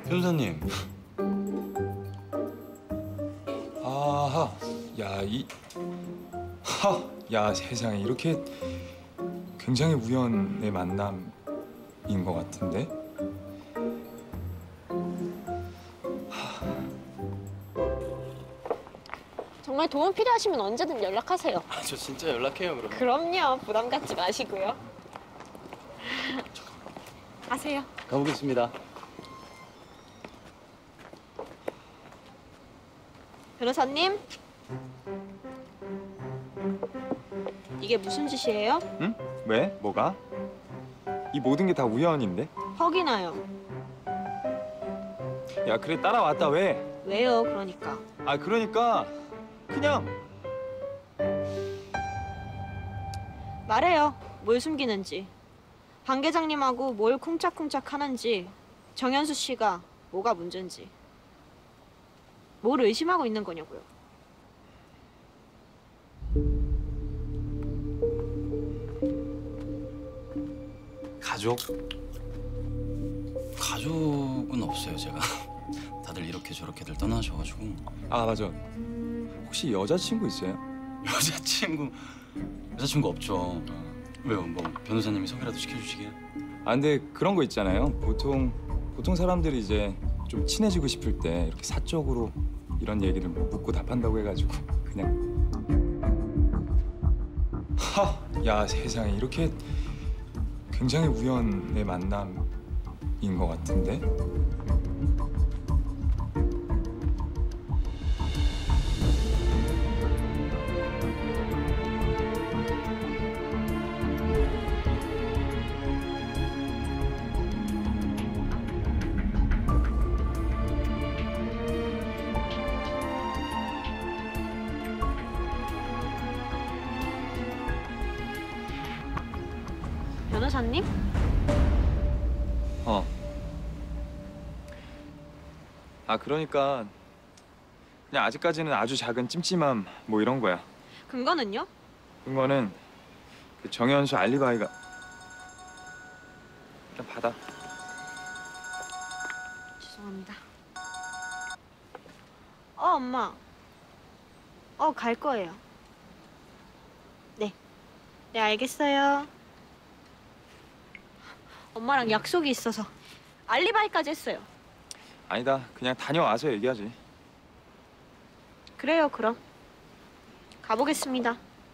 변호사님. 아하, 야, 세상에 이렇게 굉장히 우연의 만남인 것 같은데? 정말 도움 필요하시면 언제든 연락하세요. 저 진짜 연락해요, 그럼. 그럼요. 부담 갖지 마시고요. 가세요. 가보겠습니다. 변호사님. 이게 무슨 짓이에요? 응? 왜? 뭐가? 이 모든 게 다 우연인데? 허기나요. 야, 그래 따라왔다 왜? 왜요, 그러니까. 그러니까 그냥 말해요. 뭘 숨기는지. 방 계장님하고 뭘 쿵짝쿵짝 하는지. 정현수 씨가 뭐가 문제인지. 뭘 의심하고 있는 거냐고요. 가족은 없어요, 제가. 다들 이렇게 저렇게들 떠나셔가지고. 맞아. 혹시 여자친구 있어요? 여자친구 없죠. 왜요? 뭐 변호사님이 소개라도 시켜주시게요? 근데 그런 거 있잖아요. 보통 사람들이 이제 좀 친해지고 싶을 때 이렇게 사적으로 이런 얘기를 묻고 답한다고 해가지고 그냥. 야, 세상에 이렇게 굉장히 우연의 만남인 것 같은데? 변호사님? 그러니까 그냥 아직까지는 아주 작은 찜찜함 뭐 이런 거야. 근거는요? 그거는 그 정현수 알리바이가. 일단 받아. 죄송합니다. 엄마. 갈 거예요. 네. 네, 알겠어요. 엄마랑 약속이 있어서 알리바이까지 했어요. 아니다. 그냥 다녀와서 얘기하지. 그래요, 그럼. 가보겠습니다.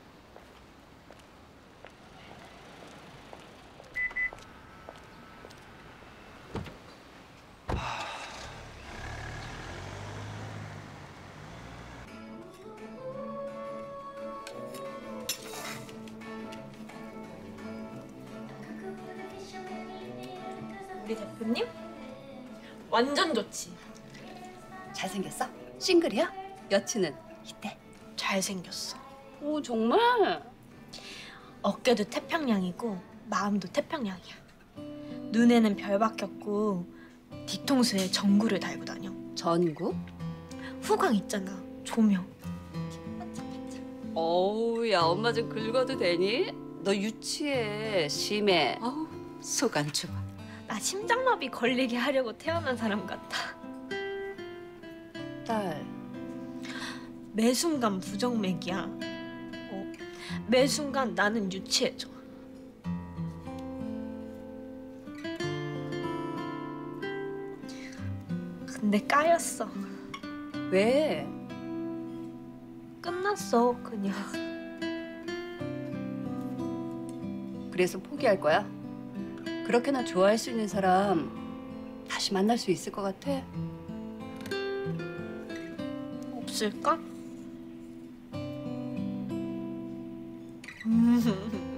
우리 대표님? 완전 좋지. 잘생겼어? 싱글이야? 여친은 이때? 잘생겼어. 오 정말? 어깨도 태평양이고 마음도 태평양이야. 눈에는 별 박혔고 뒤통수에 전구를 달고 다녀. 전구? 후광 있잖아. 조명. 어우 야 엄마 좀 긁어도 되니? 너 유치해 심해. 어우 속 안 좁아. 나 심장마비 걸리게 하려고 태어난 사람 같아. 딸 매 순간 부정맥이야. 매 순간 나는 유치해져. 근데 까였어. 왜? 끝났어, 그냥. 그래서 포기할 거야? 그렇게나 좋아할 수 있는 사람 다시 만날 수 있을 것 같아? 없을까?